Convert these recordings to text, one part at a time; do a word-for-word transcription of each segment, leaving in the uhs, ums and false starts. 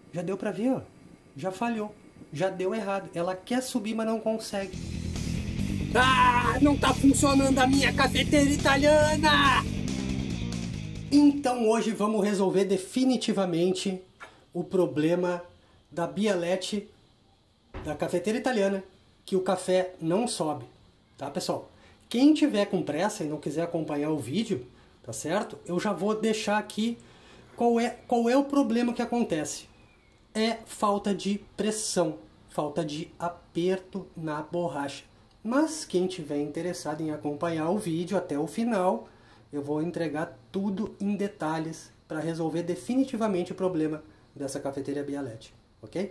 Já deu pra ver, ó. Já falhou. Já deu errado. Ela quer subir, mas não consegue. Ah, não tá funcionando a minha cafeteira italiana! Então hoje vamos resolver definitivamente o problema da Bialetti, da cafeteira italiana, que o café não sobe, tá, pessoal? Quem tiver com pressa e não quiser acompanhar o vídeo, tá certo? Eu já vou deixar aqui qual é, qual é o problema que acontece. É falta de pressão, falta de aperto na borracha. Mas quem tiver interessado em acompanhar o vídeo até o final, eu vou entregar tudo em detalhes para resolver definitivamente o problema dessa cafeteira Bialetti, ok?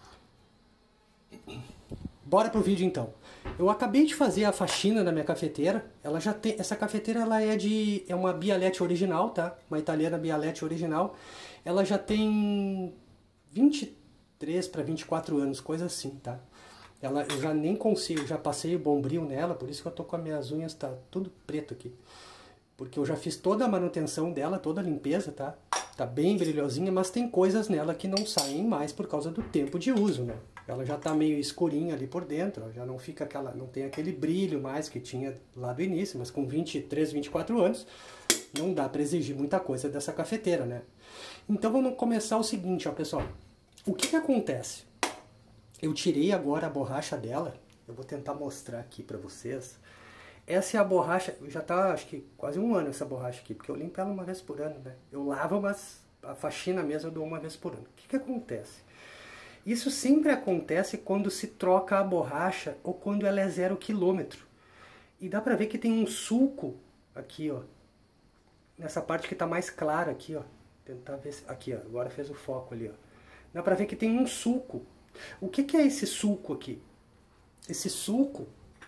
Bora pro vídeo então. Eu acabei de fazer a faxina na minha cafeteira. Ela já tem, essa cafeteira ela é de é uma Bialetti original, tá? Uma italiana Bialetti original. Ela já tem vinte e três para vinte e quatro anos, coisa assim, tá? Ela eu já nem consigo, já passei o bombril nela, por isso que eu tô com as minhas unhas tá tudo preto aqui. Porque eu já fiz toda a manutenção dela, toda a limpeza, tá? Tá bem brilhosinha, mas tem coisas nela que não saem mais por causa do tempo de uso, né? Ela já tá meio escurinha ali por dentro, ó, já não fica aquela, não tem aquele brilho mais que tinha lá do início, mas com vinte e três, vinte e quatro anos, não dá para exigir muita coisa dessa cafeteira, né? Então vamos começar o seguinte, ó, pessoal. O que que acontece? Eu tirei agora a borracha dela, eu vou tentar mostrar aqui para vocês. Essa é a borracha, já tá acho que quase um ano essa borracha aqui, porque eu limpo ela uma vez por ano, né? Eu lavo, mas a faxina mesmo eu dou uma vez por ano. O que que acontece? Isso sempre acontece quando se troca a borracha ou quando ela é zero quilômetro. E dá pra ver que tem um sulco aqui, ó. Nessa parte que tá mais clara aqui, ó. Tentar ver se... Aqui, ó. Agora fez o foco ali, ó. Dá pra ver que tem um sulco. O que que é esse sulco aqui? Esse sulco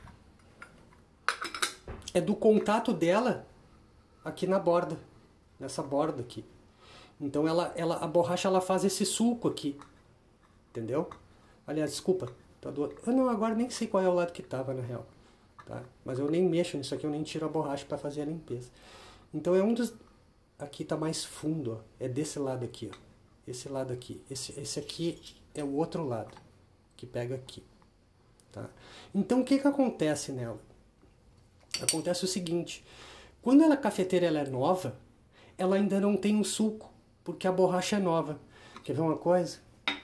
é do contato dela aqui na borda, nessa borda aqui. Então ela, ela, a borracha ela faz esse sulco aqui, entendeu? Aliás, desculpa, tá do outro... Ah, não, agora nem sei qual é o lado que tava na real, tá? Mas eu nem mexo nisso aqui, eu nem tiro a borracha para fazer a limpeza. Então é um dos... Aqui tá mais fundo, ó. É desse lado aqui, ó. Esse lado aqui. Esse, esse aqui é o outro lado, que pega aqui, tá? Então o que que acontece nela? Acontece o seguinte, quando ela, a cafeteira ela é nova, ela ainda não tem um sulco, porque a borracha é nova. Quer ver uma coisa?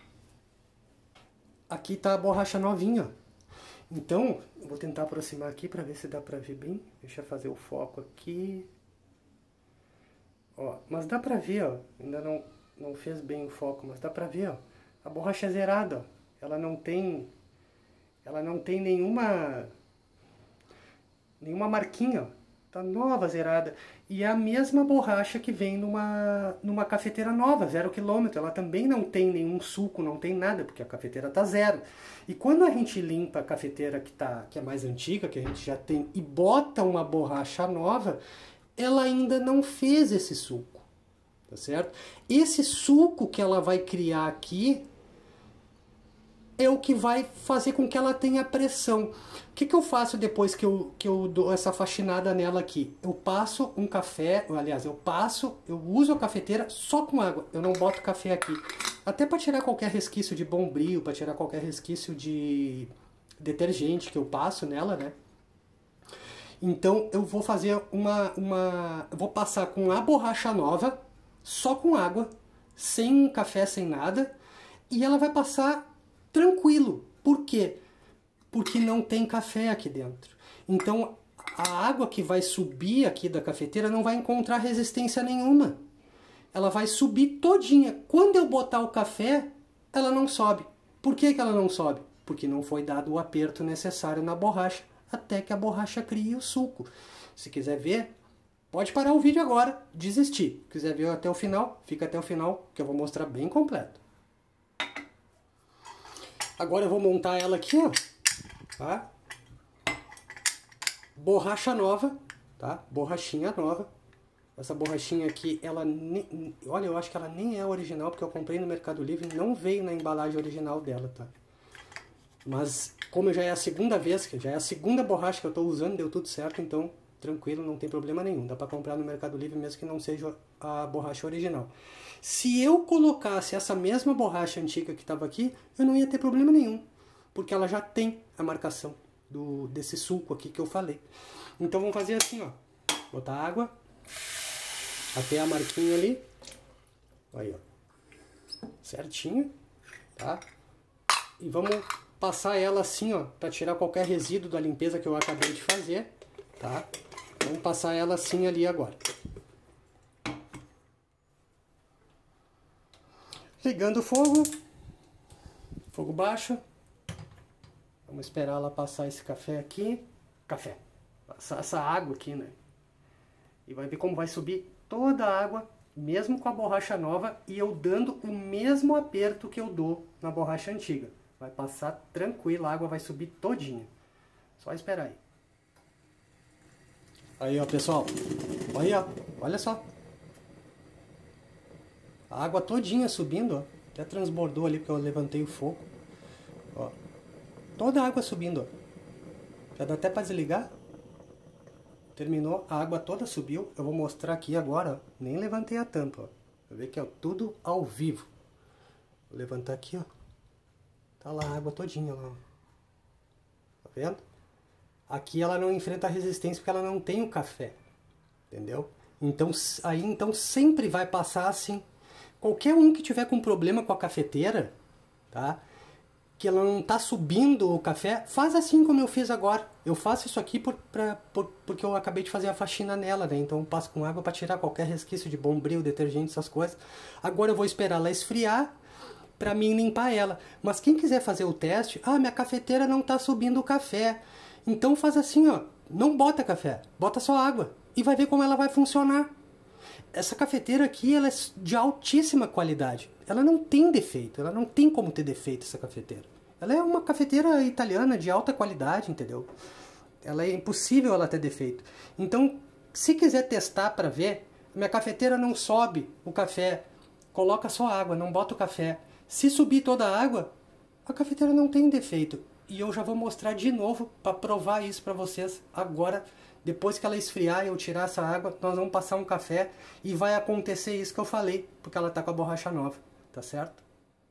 Aqui tá a borracha novinha. Então, eu vou tentar aproximar aqui para ver se dá para ver bem. Deixa eu fazer o foco aqui. Ó, mas dá para ver, ó. Ainda não, não fez bem o foco, mas dá para ver, ó. A borracha é zerada, ó. Ela não tem, ela não tem nenhuma... nenhuma marquinha, ó. Tá nova, zerada. E é a mesma borracha que vem numa, numa cafeteira nova, zero quilômetro. Ela também não tem nenhum suco, não tem nada, porque a cafeteira tá zero. E quando a gente limpa a cafeteira que, tá, que é mais antiga, que a gente já tem, e bota uma borracha nova, ela ainda não fez esse suco, tá certo? Esse suco que ela vai criar aqui é o que vai fazer com que ela tenha pressão. O que que eu faço depois que eu, que eu dou essa faxinada nela aqui? Eu passo um café, aliás, eu passo, eu uso a cafeteira só com água. Eu não boto café aqui. Até para tirar qualquer resquício de bombril, para tirar qualquer resquício de detergente que eu passo nela, né? Então eu vou fazer uma... uma vou passar com a borracha nova, só com água, sem café, sem nada. E ela vai passar tranquilo. Por quê? Porque não tem café aqui dentro. Então a água que vai subir aqui da cafeteira não vai encontrar resistência nenhuma. Ela vai subir todinha. Quando eu botar o café, ela não sobe. Por que que ela não sobe? Porque não foi dado o aperto necessário na borracha, até que a borracha crie o suco. Se quiser ver, pode parar o vídeo agora, desistir. Se quiser ver até o final, fica até o final, que eu vou mostrar bem completo. Agora eu vou montar ela aqui, ó, tá? Borracha nova, tá? Borrachinha nova. Essa borrachinha aqui, ela nem... Olha, eu acho que ela nem é original, porque eu comprei no Mercado Livre e não veio na embalagem original dela, tá? Mas, como já é a segunda vez, que já é a segunda borracha que eu tô usando, deu tudo certo, então, tranquilo, não tem problema nenhum. Dá pra comprar no Mercado Livre mesmo que não seja a borracha original. Se eu colocasse essa mesma borracha antiga que estava aqui, eu não ia ter problema nenhum, porque ela já tem a marcação do, desse sulco aqui que eu falei. Então vamos fazer assim, ó. Botar água até a marquinha ali. Aí, ó. Certinho, tá? E vamos passar ela assim, ó, para tirar qualquer resíduo da limpeza que eu acabei de fazer, tá? Vamos passar ela assim ali agora. Ligando o fogo, fogo baixo. Vamos esperar ela passar esse café aqui, café, passar essa água aqui, né? E vai ver como vai subir toda a água, mesmo com a borracha nova, e eu dando o mesmo aperto que eu dou na borracha antiga. Vai passar tranquilo, a água vai subir todinha. Só esperar aí. Aí, ó, pessoal. Olha, ó, olha só. A água todinha subindo, ó. Até transbordou ali porque eu levantei o fogo. Ó. Toda a água subindo, ó. Já dá até para desligar. Terminou, a água toda subiu. Eu vou mostrar aqui agora, ó. Nem levantei a tampa, ó. Vai ver que é tudo ao vivo. Vou levantar aqui, ó. Tá lá a água todinha lá. Tá vendo? Aqui ela não enfrenta a resistência porque ela não tem o café. Entendeu? Então, aí então sempre vai passar assim. Qualquer um que tiver com problema com a cafeteira, tá? Que ela não tá subindo o café, faz assim como eu fiz agora. Eu faço isso aqui por, pra, por, porque eu acabei de fazer a faxina nela, né? Então eu passo com água para tirar qualquer resquício de bombril, detergente, essas coisas. Agora eu vou esperar ela esfriar para mim limpar ela. Mas quem quiser fazer o teste, ah, minha cafeteira não tá subindo o café. Então faz assim, ó, não bota café, bota só água e vai ver como ela vai funcionar. Essa cafeteira aqui, ela é de altíssima qualidade. Ela não tem defeito, ela não tem como ter defeito essa cafeteira. Ela é uma cafeteira italiana de alta qualidade, entendeu? Ela é impossível ela ter defeito. Então, se quiser testar para ver, minha cafeteira não sobe o café, coloca só água, não bota o café. Se subir toda a água, a cafeteira não tem defeito. E eu já vou mostrar de novo para provar isso para vocês agora. Depois que ela esfriar e eu tirar essa água, nós vamos passar um café e vai acontecer isso que eu falei, porque ela tá com a borracha nova, tá certo?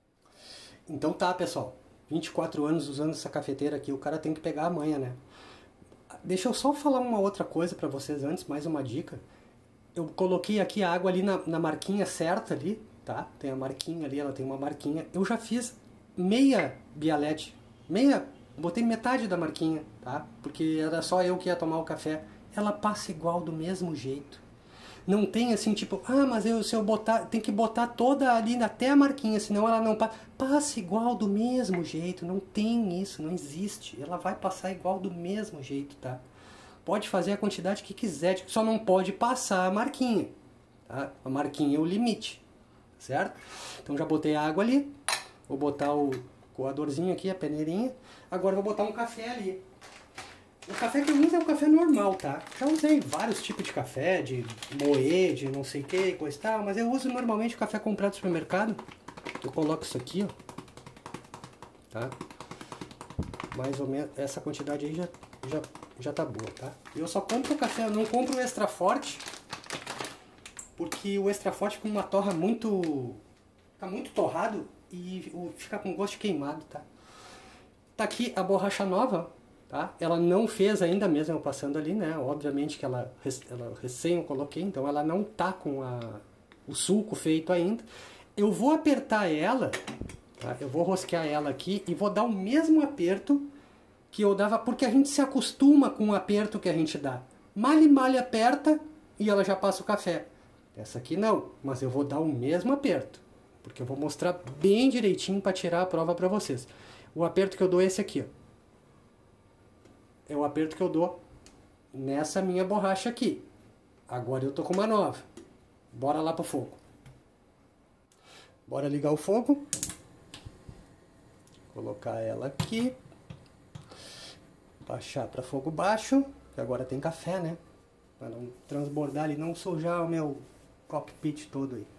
Então tá, pessoal. vinte e quatro anos usando essa cafeteira aqui, o cara tem que pegar a manha, né? Deixa eu só falar uma outra coisa para vocês antes, mais uma dica. Eu coloquei aqui a água ali na, na marquinha certa ali, tá? Tem a marquinha ali, ela tem uma marquinha. Eu já fiz meia bialete, meia, botei metade da marquinha, tá? Porque era só eu que ia tomar o café. Ela passa igual do mesmo jeito. Não tem assim, tipo, ah, mas eu, se eu botar, tem que botar toda ali até a marquinha, senão ela não passa. Passa igual do mesmo jeito, não tem isso, não existe. Ela vai passar igual do mesmo jeito, tá? Pode fazer a quantidade que quiser, só não pode passar a marquinha, tá? A marquinha é o limite, certo? Então já botei a água ali, vou botar o coadorzinho aqui, a peneirinha. Agora vou botar um café ali. O café que eu uso é o café normal, tá? Já usei vários tipos de café, de moer, de não sei o que, coisa e tal, mas eu uso normalmente o café comprado no supermercado. Eu coloco isso aqui, ó, tá? Mais ou menos, essa quantidade aí já, já, já tá boa, tá? Eu só compro o café, eu não compro o extra forte, porque o extra forte com uma torra muito... tá muito torrado e fica com gosto de queimado, tá? Tá aqui a borracha nova, tá? Ela não fez ainda mesmo eu passando ali, né? Obviamente que ela, ela recém eu coloquei, então ela não tá com a, o sulco feito ainda. Eu vou apertar ela, tá? Eu vou rosquear ela aqui e vou dar o mesmo aperto que eu dava, porque a gente se acostuma com o aperto que a gente dá. Mal e mal aperta e ela já passa o café. Essa aqui não, mas eu vou dar o mesmo aperto, porque eu vou mostrar bem direitinho para tirar a prova para vocês. O aperto que eu dou é esse aqui, ó. É o aperto que eu dou nessa minha borracha aqui. Agora eu tô com uma nova. Bora lá pro fogo. Bora ligar o fogo. Colocar ela aqui. Baixar para fogo baixo. Que agora tem café, né? Para não transbordar ali, não sujar o meu cockpit todo aí.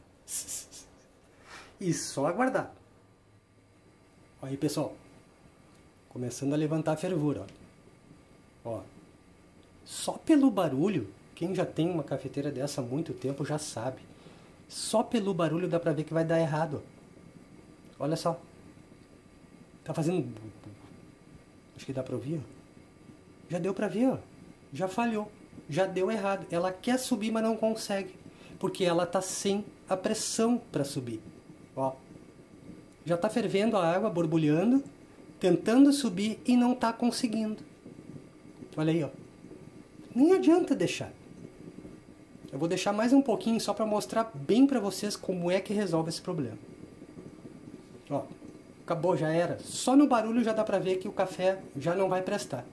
E só aguardar. Aí, pessoal. Começando a levantar a fervura, ó. Ó, só pelo barulho, quem já tem uma cafeteira dessa há muito tempo já sabe. Só pelo barulho dá pra ver que vai dar errado. Olha só. Tá fazendo... Acho que dá pra ouvir, ó. Já deu pra ver, ó. Já falhou. Já deu errado. Ela quer subir, mas não consegue. Porque ela tá sem a pressão pra subir. Ó. Já tá fervendo a água, borbulhando. Tentando subir e não tá conseguindo. Olha aí, ó. Nem adianta deixar. Eu vou deixar mais um pouquinho só para mostrar bem para vocês como é que resolve esse problema. Ó, acabou, já era. Só no barulho já dá para ver que o café já não vai prestar.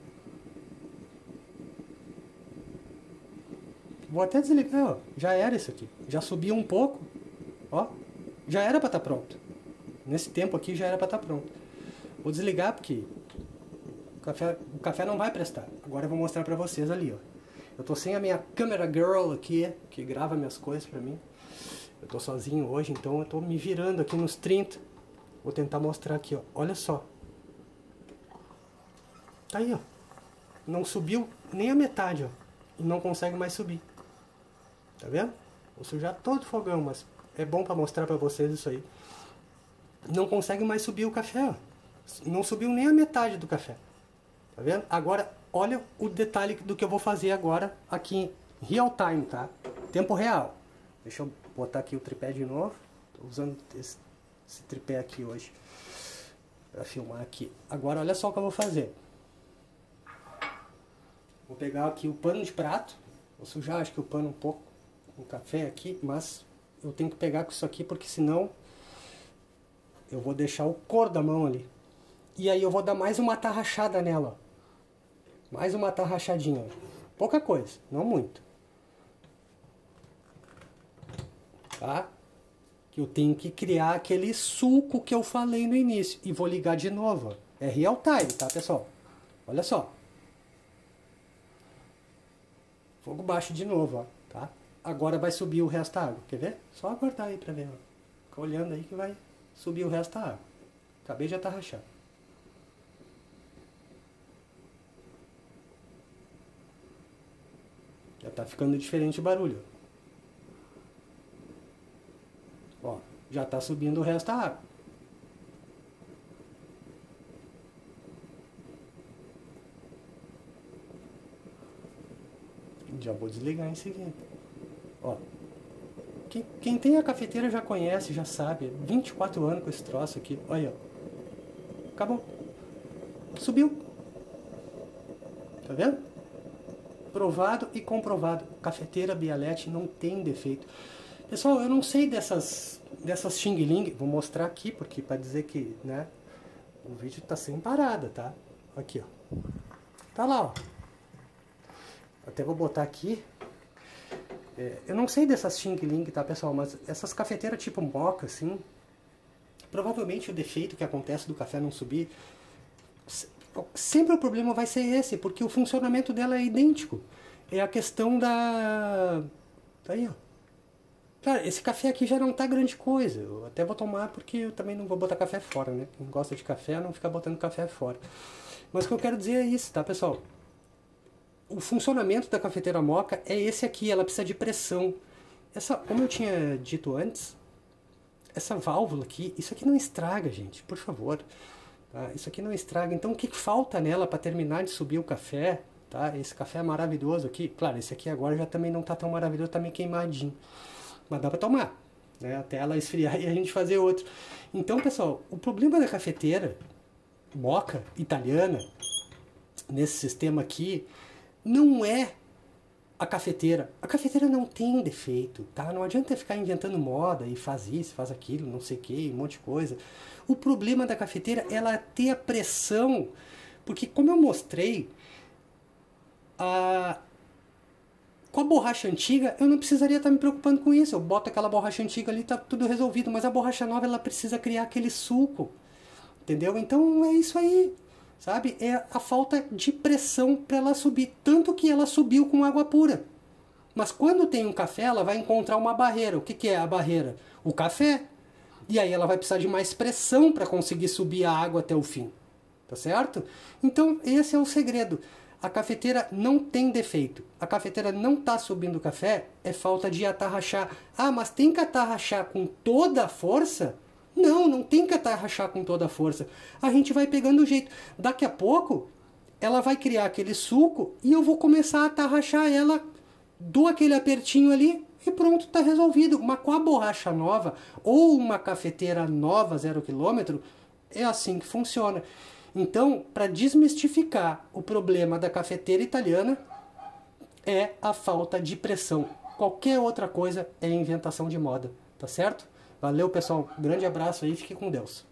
Vou até desligar, ó. Já era isso aqui. Já subiu um pouco. Ó, já era para estar pronto. Nesse tempo aqui já era para estar pronto. Vou desligar porque o café, o café não vai prestar. Agora eu vou mostrar para vocês ali, ó. Eu tô sem a minha camera girl aqui, que grava minhas coisas pra mim. Eu tô sozinho hoje, então eu tô me virando aqui nos trinta. Vou tentar mostrar aqui, ó. Olha só. Tá aí, ó. Não subiu nem a metade, ó. E não consegue mais subir. Tá vendo? Vou sujar todo o fogão, mas é bom pra mostrar pra vocês isso aí. Não consegue mais subir o café, ó. Não subiu nem a metade do café. Tá vendo? Agora, olha o detalhe do que eu vou fazer agora aqui em real time, tá? Tempo real. Deixa eu botar aqui o tripé de novo. Tô usando esse, esse tripé aqui hoje para filmar aqui. Agora, olha só o que eu vou fazer. Vou pegar aqui o pano de prato. Vou sujar, acho que o pano um pouco com café aqui, mas eu tenho que pegar com isso aqui porque senão eu vou deixar o couro da mão ali. E aí eu vou dar mais uma tarrachada nela, ó. Mais uma tarrachadinha. Pouca coisa, não muito. Tá? Que eu tenho que criar aquele suco que eu falei no início. E vou ligar de novo. É real time, tá, pessoal? Olha só. Fogo baixo de novo, ó. Tá? Agora vai subir o resto da água. Quer ver? Só aguardar aí pra ver, ó. Fica olhando aí que vai subir o resto da água. Acabei de atarrachar. Já tá ficando diferente o barulho. Ó, já tá subindo o resto da água. Já vou desligar em seguida. Ó, quem, quem tem a cafeteira já conhece, já sabe. vinte e quatro anos com esse troço aqui. Olha, ó. Acabou. Subiu. Tá vendo? Provado e comprovado. Cafeteira Bialetti não tem defeito. Pessoal, eu não sei dessas dessas Xing Ling. Vou mostrar aqui, porque para dizer que, né, o vídeo tá sem parada, tá? Aqui, ó. Tá lá, ó. Até vou botar aqui. É, eu não sei dessas Xing Ling, tá, pessoal? Mas essas cafeteiras tipo Moka, assim, provavelmente o defeito que acontece do café não subir... Sempre o problema vai ser esse, porque o funcionamento dela é idêntico. É a questão da... Tá aí, ó. Cara, esse café aqui já não tá grande coisa. Eu até vou tomar porque eu também não vou botar café fora, né? Quem gosta de café não fica botando café fora. Mas o que eu quero dizer é isso, tá, pessoal? O funcionamento da cafeteira Moka é esse aqui, ela precisa de pressão. Essa, como eu tinha dito antes, essa válvula aqui, isso aqui não estraga, gente, por favor. Tá? Isso aqui não estraga. Então o que falta nela para terminar de subir o café? Tá? Esse café é maravilhoso aqui. Claro, esse aqui agora já também não tá tão maravilhoso, tá meio queimadinho. Mas dá para tomar, né? Até ela esfriar e a gente fazer outro. Então, pessoal, o problema da cafeteira Moka italiana, nesse sistema aqui, não é a cafeteira. A cafeteira não tem defeito, tá? Não adianta ficar inventando moda e faz isso, faz aquilo, não sei o que, um monte de coisa. O problema da cafeteira é ela ter a pressão, porque como eu mostrei, a... com a borracha antiga eu não precisaria estar me preocupando com isso. Eu boto aquela borracha antiga ali, tá tudo resolvido, mas a borracha nova ela precisa criar aquele suco, entendeu? Então é isso aí, sabe? É a falta de pressão para ela subir, tanto que ela subiu com água pura. Mas quando tem um café, ela vai encontrar uma barreira. O que, que é a barreira? O café. E aí ela vai precisar de mais pressão para conseguir subir a água até o fim. Tá certo? Então esse é o segredo. A cafeteira não tem defeito. A cafeteira não está subindo o café, é falta de atarrachar. Ah, mas tem que atarrachar com toda a força? Não, não tem que atarrachar com toda a força. A gente vai pegando o jeito. Daqui a pouco, ela vai criar aquele suco e eu vou começar a atarrachar ela, dou aquele apertinho ali e pronto, está resolvido. Mas com a borracha nova ou uma cafeteira nova, zero quilômetro, é assim que funciona. Então, para desmistificar o problema da cafeteira italiana, é a falta de pressão. Qualquer outra coisa é inventação de moda, tá certo? Valeu, pessoal. Grande abraço aí, fique com Deus.